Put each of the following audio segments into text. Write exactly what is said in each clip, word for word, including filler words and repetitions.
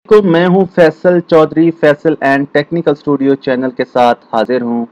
तो मैं हूं Faisal Chaudhary, Faisal and technical studio channel के साथ हाजिर हूं।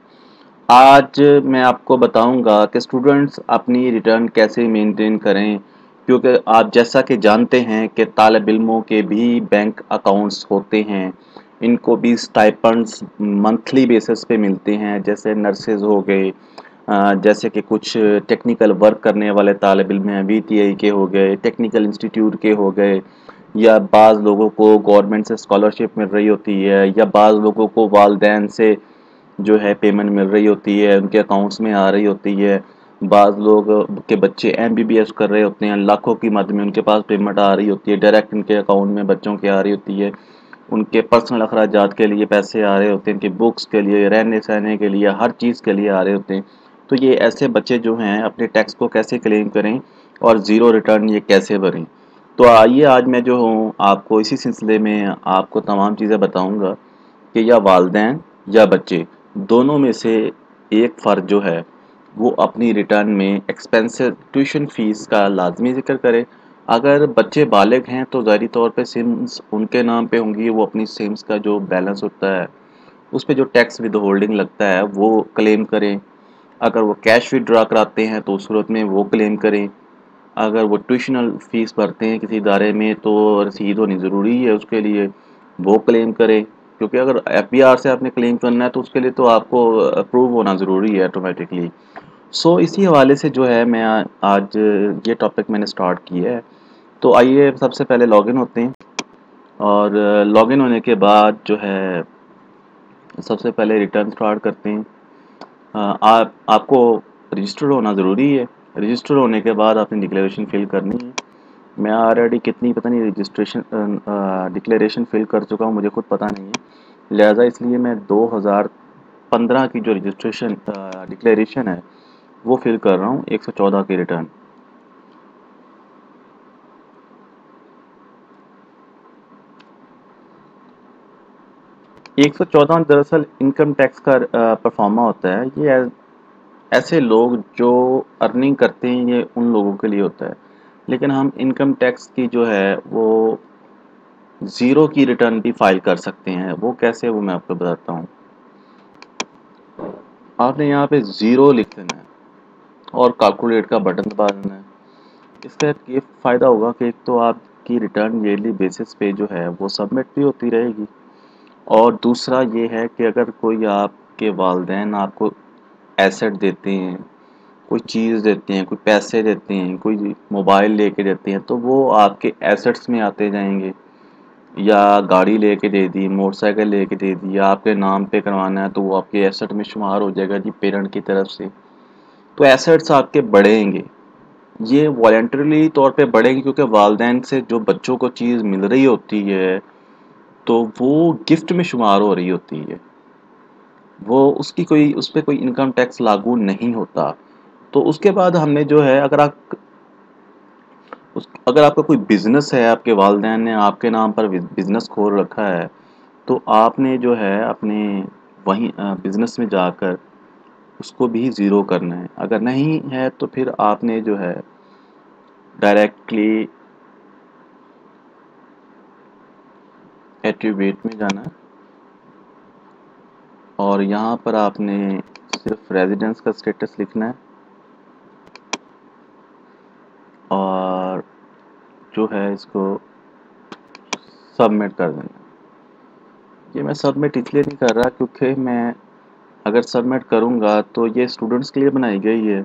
आज मैं आपको बताऊंगा कि स्टूडेंट्स अपनी रिटर्न कैसे मेंटेन करें, क्योंकि आप जैसा कि जानते हैं कि तालिब इल्मों के भी बैंक अकाउंट्स होते हैं। इनको भी स्टाइपेंड्स मंथली बेसिस पे मिलते हैं, जैसे नर्सेज हो गए, अ, जैसे कि कुछ टेक्निकल वर्क करने वाले तालिब इल्म हैं, वी टी आई के हो गए, टेक्निकल इंस्टीट्यूट के हो गए, या बाज़ लोगों को गवर्नमेंट से स्कॉलरशिप मिल रही होती है, या बाज़ लोगों को वालदैन से जो है पेमेंट मिल रही होती है, उनके अकाउंट्स में आ रही होती है। बाज़ लोग के बच्चे एम बी बी एस कर रहे होते हैं, लाखों की मद में उनके पास पेमेंट आ रही होती है, डायरेक्ट उनके अकाउंट में बच्चों के आ रही होती है। उनके पर्सनल अखराजात के लिए पैसे आ रहे होते हैं, उनकी बुक्स के लिए, रहने सहने के लिए, हर चीज़ के लिए आ रहे होते हैं। तो ये ऐसे बच्चे जो हैं अपने टैक्स को कैसे क्लेम करें और ज़ीरो रिटर्न ये कैसे भरें। तो आइए आज मैं जो हूँ आपको इसी सिलसिले में आपको तमाम चीज़ें बताऊँगा कि या वालदैन या बच्चे दोनों में से एक फ़र्द जो है वो अपनी रिटर्न में एक्सपेंसेस ट्यूशन फ़ीस का लाजमी ज़िक्र करे। अगर बच्चे बालिग हैं तो ज़ाहिरी तौर पे सिम्स उनके नाम पे होंगी, वो अपनी सिम्स का जो बैलेंस होता है उस पे जो टैक्स विद होल्डिंग लगता है वो क्लेम करें। अगर वो कैश विड्रॉ कराते हैं तो उस सूरत में वो क्लेम करें। अगर वो ट्यूशनल फ़ीस भरते हैं किसी इदारे में तो रसीद होनी ज़रूरी है उसके लिए, वो क्लेम करें। क्योंकि अगर एफ बी आर से आपने क्लेम करना है तो उसके लिए तो आपको अप्रूव होना ज़रूरी है ऑटोमेटिकली। सो इसी हवाले से जो है मैं आ- आज ये टॉपिक मैंने स्टार्ट किया है। तो आइए सबसे पहले लॉगिन होते हैं, और लॉगिन होने के बाद जो है सबसे पहले रिटर्न स्टार्ट करते हैं। अ, आप आपको रजिस्टर होना ज़रूरी है। रजिस्टर होने के बाद आपने डिक्लेरेशन फिल करनी है। मैं ऑलरेडी कितनी पता नहीं रजिस्ट्रेशन डिक्लेरेशन फिल कर चुका हूँ, मुझे खुद पता नहीं है। लिहाजा इसलिए मैं दो हज़ार पंद्रह की जो रजिस्ट्रेशन डिक्लेरेशन है वो फिल कर रहा हूँ, एक सौ चौदह की रिटर्न। एक सौ चौदह दरअसल इनकम टैक्स का परफॉर्मा होता है। ये ऐ- ऐसे लोग जो अर्निंग करते हैं ये उन लोगों के लिए होता है। लेकिन हम इनकम टैक्स की जो है वो ज़ीरो की रिटर्न भी फाइल कर सकते हैं। वो कैसे, वो मैं आपको बताता हूँ। आपने यहाँ पे ज़ीरो लिख देना है और कैलकुलेट का बटन दबा देना है। इसका ये फ़ायदा होगा कि एक तो आपकी रिटर्न ईयरली बेसिस पे जो है वो सबमिट भी होती रहेगी, और दूसरा ये है कि अगर कोई आपके वालदैन आपको एसेट देते हैं, कोई चीज़ देते हैं, कोई पैसे देते हैं, कोई मोबाइल लेके देते हैं, तो वो आपके एसेट्स में आते जाएंगे। या गाड़ी लेके दे दी, मोटरसाइकिल लेके दे दी, या आपके नाम पे करवाना है तो वो आपके एसेट में शुमार हो जाएगा जी, पेरेंट की तरफ से। तो एसेट्स आपके बढ़ेंगे, ये वॉलेंटरली तौर पे बढ़ेंगे, क्योंकि वालदैन से जो बच्चों को चीज़ मिल रही होती है तो वो गिफ्ट में शुमार हो रही होती है। वो उसकी कोई उस पे कोई इनकम टैक्स लागू नहीं होता। तो उसके बाद हमने जो है, अगर आप उस अगर आपका कोई बिज़नेस है, आपके वालिदैन ने आपके नाम पर बिज़नेस खोल रखा है, तो आपने जो है अपने वहीं अ, बिज़नेस में जाकर उसको भी ज़ीरो करना है। अगर नहीं है तो फिर आपने जो है डायरेक्टली एट्रीब्यूट में जाना है, और यहाँ पर आपने सिर्फ रेजिडेंस का स्टेटस लिखना है, और जो है इसको सबमिट कर देना है। ये मैं सबमिट इसलिए नहीं कर रहा क्योंकि मैं अगर सबमिट करूँगा तो ये स्टूडेंट्स के लिए बनाई गई है।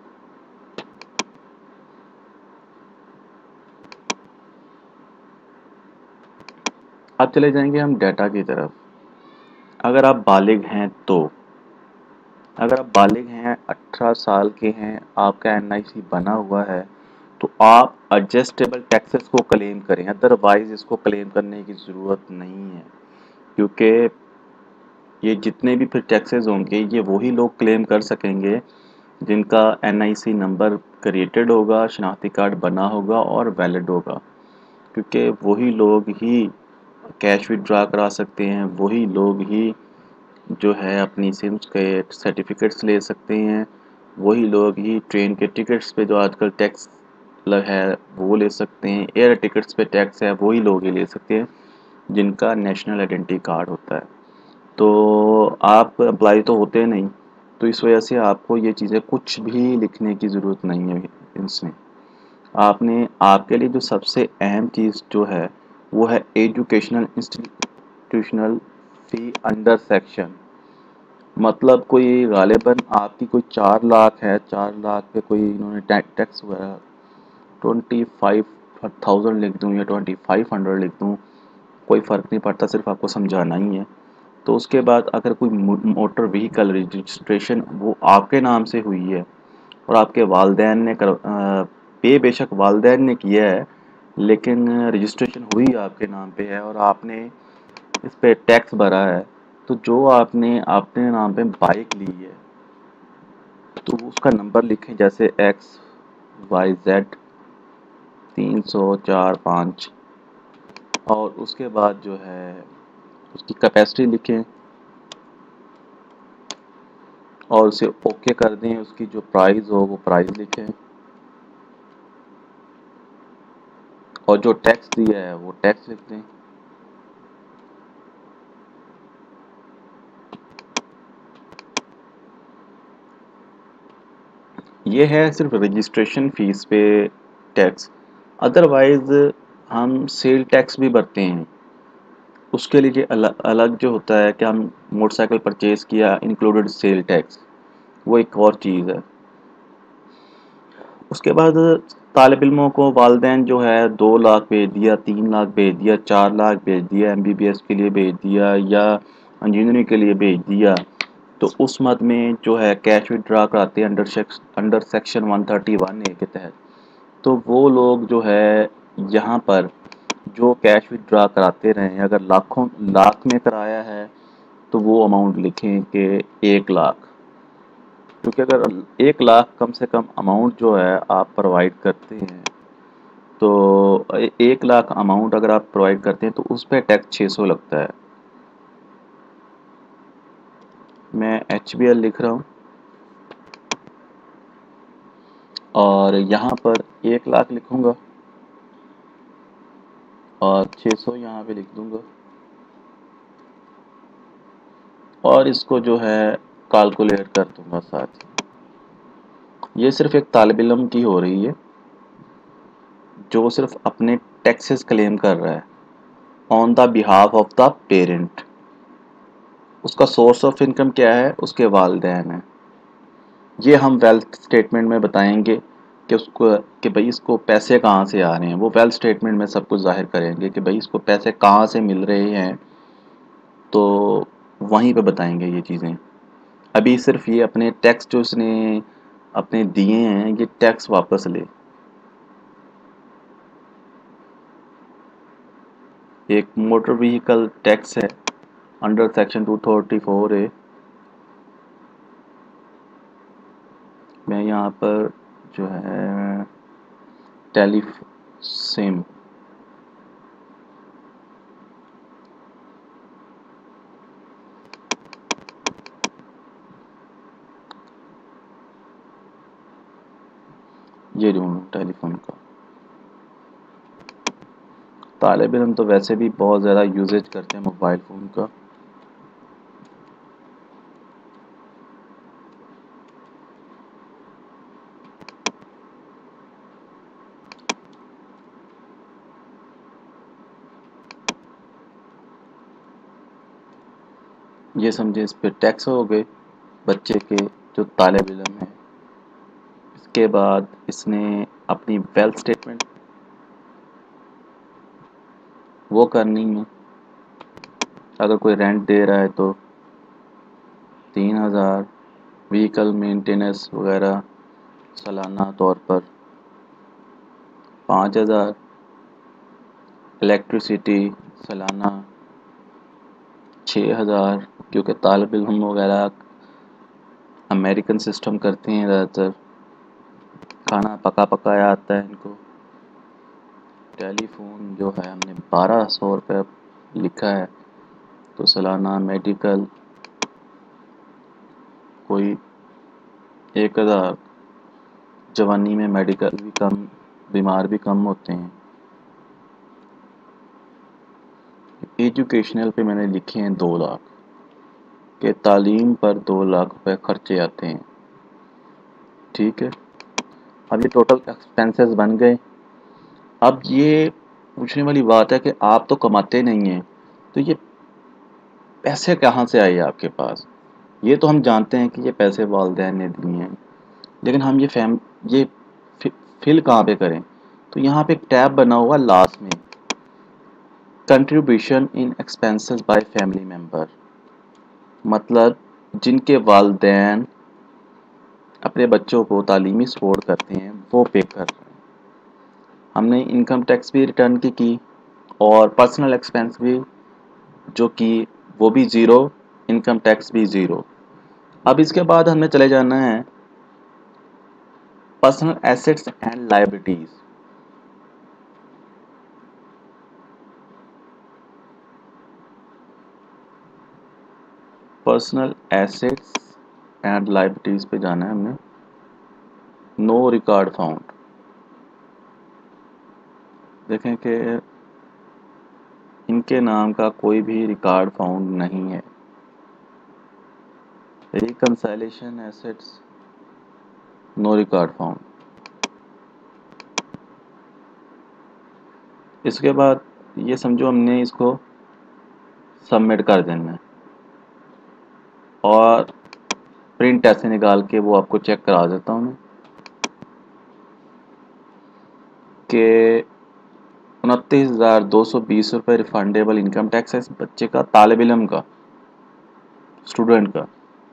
अब चले जाएंगे हम डाटा की तरफ। अगर आप बालिग हैं तो अगर आप बालिग हैं, अठारह साल के हैं, आपका एन आई सी बना हुआ है, तो आप एडजस्टेबल टैक्सेस को क्लेम करें। अदरवाइज इसको क्लेम करने की ज़रूरत नहीं है, क्योंकि ये जितने भी फिर टैक्सेस होंगे ये वही लोग क्लेम कर सकेंगे जिनका N I C number created होगा, शनाख्ती कार्ड बना होगा और वैलिड होगा। क्योंकि वही लोग ही कैश विड्रॉ करा सकते हैं, वही लोग ही जो है अपनी सिम्स के सर्टिफिकेट्स ले सकते हैं, वही लोग ही ट्रेन के टिकट्स पे जो आजकल टैक्स लग है वो ले सकते हैं, एयर टिकट्स पे टैक्स है वही लोग ही ले सकते हैं। जिनका नेशनल आइडेंटिटी कार्ड होता है। तो आप अप्लाई तो होते नहीं, तो इस वजह से आपको ये चीज़ें कुछ भी लिखने की ज़रूरत नहीं है इसमें। आपने आपके लिए जो सबसे अहम चीज़ जो है वो है educational institutional fee under section. मतलब कोई गालिबन आपकी कोई चार लाख है, चार लाख पे कोई इन्होंने टैक्स वगैरह ट्वेंटी फाइव थाउजेंड लिख दूँ या ट्वेंटी फाइव हंड्रेड लिख दूँ, कोई फ़र्क नहीं पड़ता, सिर्फ आपको समझाना ही है। तो उसके बाद अगर कोई मोटर व्हीकल रजिस्ट्रेशन वो आपके नाम से हुई है और आपके वालदैन ने कर पे बेशक वालदैन ने किया है, लेकिन रजिस्ट्रेशन हुई आपके नाम पे है और आपने इस पे टैक्स भरा है, तो जो आपने अपने नाम पे बाइक ली है तो उसका नंबर लिखें, जैसे एक्स वाई जेड तीन सौ चार पाँच, और उसके बाद जो है उसकी कैपेसिटी लिखें और उसे ओके कर दें। उसकी जो प्राइस हो वो प्राइस लिखें और जो टैक्स दिया है वो टैक्स लिख दें। ये है सिर्फ रजिस्ट्रेशन फीस पे टैक्स। अदरवाइज हम सेल टैक्स भी भरते हैं, उसके लिए अलग अलग जो होता है कि हम मोटरसाइकिल परचेज किया इंक्लूडेड सेल टैक्स, वो एक और चीज़ है। उसके बाद तालिब इल्मों को वालदैन जो है दो लाख भेज दिया, तीन लाख भेज दिया, चार लाख भेज दिया, एम बी बी एस के लिए भेज दिया या इंजीनियरिंग के लिए भेज दिया, तो उस मद में जो है कैश विड्रा कराते हैं under section under section one thirty one A के तहत। तो वो लोग जो है यहाँ पर जो कैश विड्रा कराते रहे, अगर लाखों लाख में कराया है तो वो अमाउंट लिखें कि एक लाख, क्योंकि अगर एक लाख कम से कम अमाउंट जो है आप प्रोवाइड करते हैं, तो ए- एक लाख अमाउंट अगर आप प्रोवाइड करते हैं तो उस पर टैक्स छः सौ लगता है। मैं एच बी एल लिख रहा हूँ और यहाँ पर एक लाख लिखूँगा और छः सौ यहाँ पे लिख दूँगा और इसको जो है कैलकुलेट कर दूँगा साथ ही। ये सिर्फ एक तालिब इल्म की हो रही है जो सिर्फ अपने टैक्सेस क्लेम कर रहा है on the behalf of the parent. उसका सोर्स ऑफ इनकम क्या है, उसके वालिदैन है। ये हम वेल्थ स्टेटमेंट में बताएंगे कि उसको कि भाई इसको पैसे कहाँ से आ रहे हैं, वो वेल्थ स्टेटमेंट में सब कुछ जाहिर करेंगे कि भाई इसको पैसे कहाँ से मिल रहे हैं, तो वहीं पे बताएंगे ये चीज़ें। अभी सिर्फ ये अपने टैक्स जो इसने अपने दिए हैं ये टैक्स वापस ले। एक मोटर व्हीकल टैक्स है under section two thirty four A. मैं यहाँ पर जो है टेलीफ सिम ये ढूंढूँ टेलीफोन का। तालिब इल्म तो वैसे भी बहुत ज़्यादा यूजेज करते हैं मोबाइल फ़ोन का। ये समझे इस पे टैक्स हो गए बच्चे के जो तालिब इल्म है। इसके बाद इसने अपनी वेल्थ स्टेटमेंट वो करनी है। अगर कोई रेंट दे रहा है तो तीन हज़ार, व्हीकल मेंटेनेंस वगैरह सालाना तौर पर पाँच हज़ार, इलेक्ट्रिसिटी सालाना छः हज़ार, क्योंकि तालिब इल्म वगैरह अमेरिकन सिस्टम करते हैं ज़्यादातर, खाना पका पकाया आता है इनको। टेलीफोन जो है हमने बारह सौ रुपये लिखा है, तो सालाना मेडिकल कोई एक हज़ार। जवानी में मेडिकल भी कम, बीमार भी कम होते हैं। एजुकेशनल पे मैंने लिखे हैं दो लाख के तालीम पर दो लाख रुपए खर्चे आते हैं। ठीक है, अब ये टोटल एक्सपेंसेस बन गए। अब ये पूछने वाली बात है कि आप तो कमाते नहीं हैं, तो ये पैसे कहाँ से आए आपके पास? ये तो हम जानते हैं कि ये पैसे वालिदैन ने दिए हैं, लेकिन हम ये फैम ये फि, फिल कहाँ पे करें? तो यहाँ पे एक टैब बना हुआ लास्ट में, contribution in expenses by family member, मतलब जिनके वालिदैन अपने बच्चों को तालीमी सपोर्ट करते हैं वो पे कर रहे हैं। हमने इनकम टैक्स भी रिटर्न की की और पर्सनल एक्सपेंस भी जो कि वो भी ज़ीरो, इनकम टैक्स भी ज़ीरो। अब इसके बाद हमें चले जाना है personal assets and liabilities. Personal assets and liabilities पे जाना है हमने। नो रिकॉर्ड फाउंड, देखें कि इनके नाम का कोई भी रिकॉर्ड फाउंड नहीं है। Reconciliation assets, no record found. इसके बाद ये समझो हमने इसको सबमिट कर देना है और प्रिंट ऐसे निकाल के वो आपको चेक करा देता हूँ मैं कि उनतीस हज़ार दो सौ बीस रुपये रिफंडेबल इनकम टैक्स है इस बच्चे का, तालिब इल्म का, स्टूडेंट का,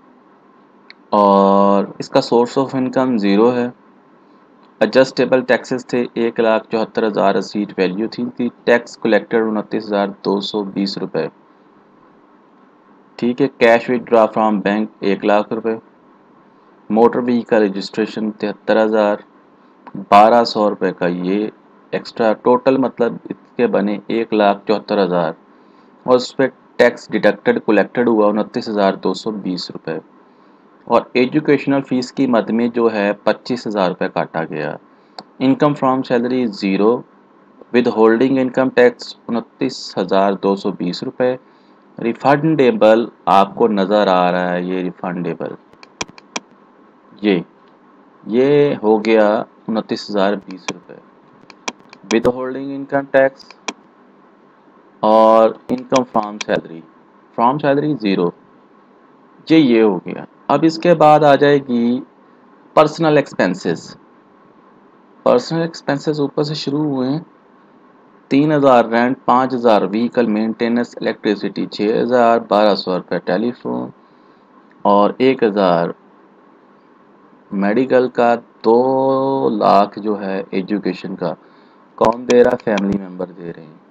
और इसका सोर्स ऑफ इनकम ज़ीरो है। एडजस्टेबल टैक्सेस थे एक लाख चौहत्तर हज़ार रसीद वैल्यू थी इनकी, टैक्स कलेक्टेड उनतीस हज़ार दो सौ बीस रुपये। ठीक है, कैश विदड्रॉ फ्रॉम बैंक एक लाख रुपए, मोटर व्हीकल रजिस्ट्रेशन तिहत्तर हज़ार, बारह सौ रुपये का ये एक्स्ट्रा, टोटल मतलब इसके बने एक लाख चौहत्तर हज़ार और उस पर टैक्स डिडक्टेड कलेक्टेड हुआ उनतीस हज़ार दो सौ बीस रुपये। और एजुकेशनल फ़ीस की मद में जो है पच्चीस हज़ार रुपये काटा गया। Income from salary zero, withholding income tax उनतीस हज़ार दो सौ बीस रुपये। रिफंडेबल आपको नज़र आ रहा है, ये रिफंडेबल ये ये हो गया उनतीस हज़ार बीस रुपये विद होल्डिंग इनकम टैक्स और income from salary, from salary zero, ये ये हो गया। अब इसके बाद आ जाएगी पर्सनल एक्सपेंसेस। पर्सनल एक्सपेंसेस ऊपर से शुरू हुए हैं, तीन हज़ार रेंट, पाँच हज़ार व्हीकल मेंटेनेंस, इलेक्ट्रिसिटी छः हज़ार, बारह सौ रुपये टेलीफोन और एक हज़ार मेडिकल का, दो लाख जो है एजुकेशन का। कौन दे रहा? फैमिली मेंबर दे रहे हैं।